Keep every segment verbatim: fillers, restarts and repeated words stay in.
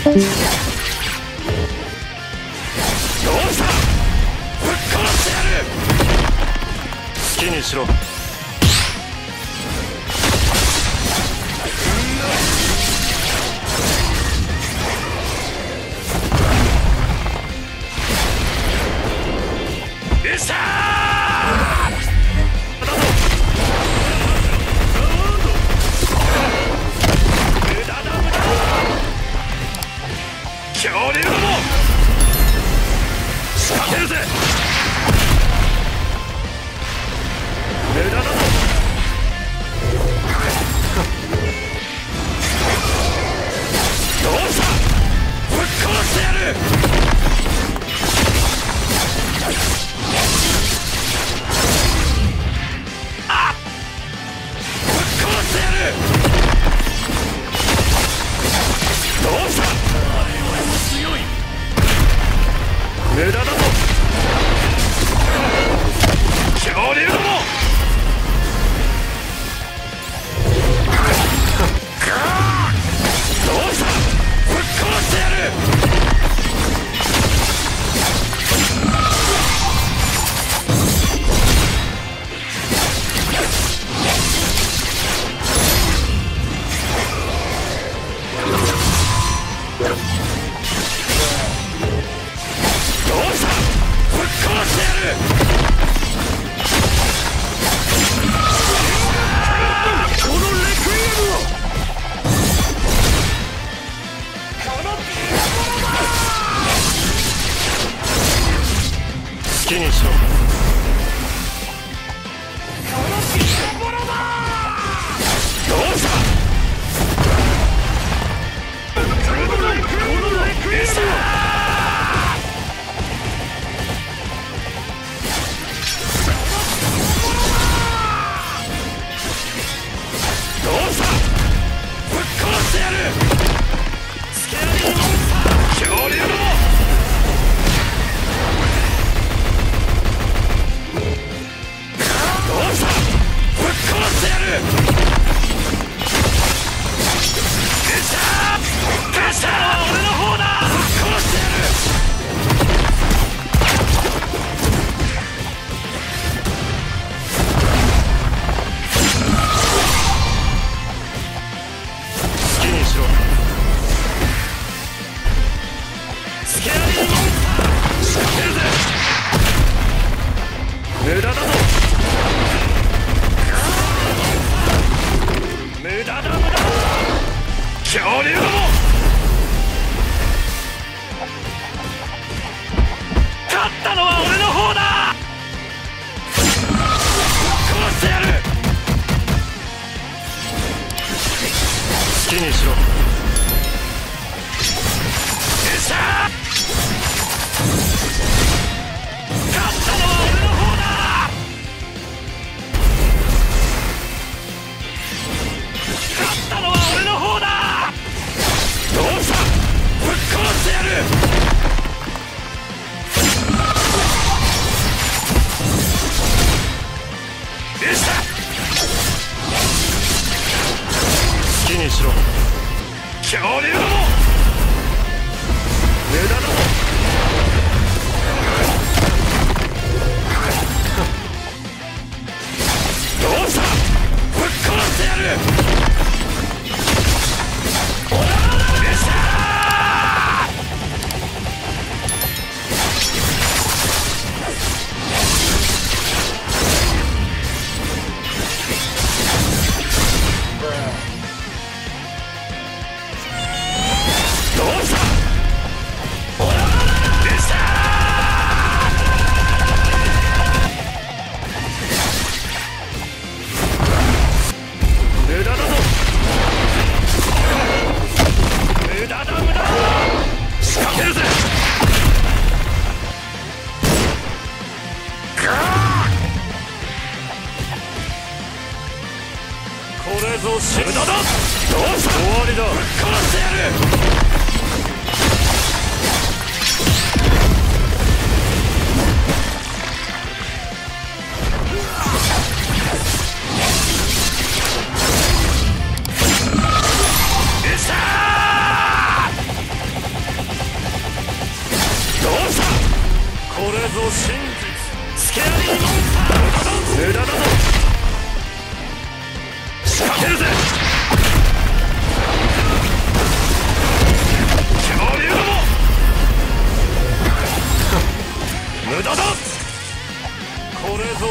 した。ぶっ殺してやる。好きにしろ。よっしゃー。無駄だ無駄。恐竜ども仕掛けるぜ。無駄だぞ。どうした。ぶっ殺してやる。あっぶっ殺してやる。どうした。強い。無駄だぞ。恐竜どもどうした。ぶっ殺してやる。どうした。ぶっ殺してやる。このレクイエムを。好きにしろ。どうした。どうした。ぶっ殺してやる。スケアリーモンスター。恐竜どもどうした。ぶっ殺してやる。よっしゃー。勝ったのは俺の方だ。ぶっ殺してやる。好きにしろ。スケアリーモンスター仕掛けるぜ。無駄だぞ。無駄だ無駄。恐竜ども勝ったのは俺の方だ。殺してやる。好きにしろ。よっしゃー。勝ったのは俺の方だ。勝ったのは俺の方だ。どうした。ぶっ殺してやる。よっしゃ。好きにしろ。恐竜ども無駄だぞ。どうした。ぶっ殺してやる。よっしゃー。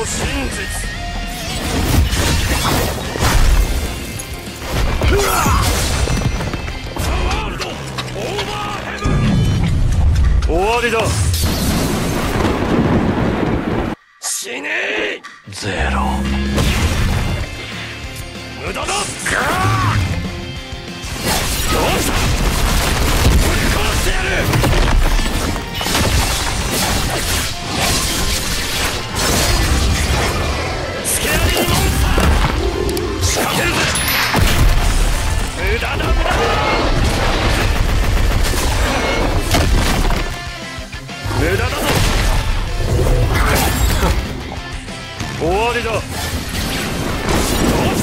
真実。終わりだ。死ねえ。ゼロ。無駄だ。ガーッ。どうした。ぶっ殺してやる。スケアリーモンスター仕掛けるぜ。無駄だ無駄だ。無駄だぞ。終わりだ。どうした。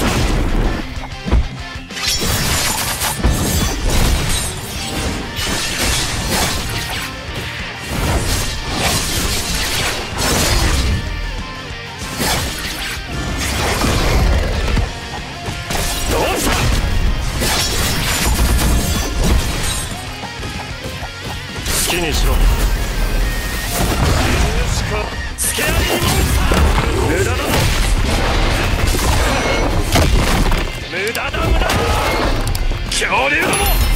どうした。好きにしろ。スケアリーモンスター無駄だぞ。無駄だ無駄だ。恐竜ども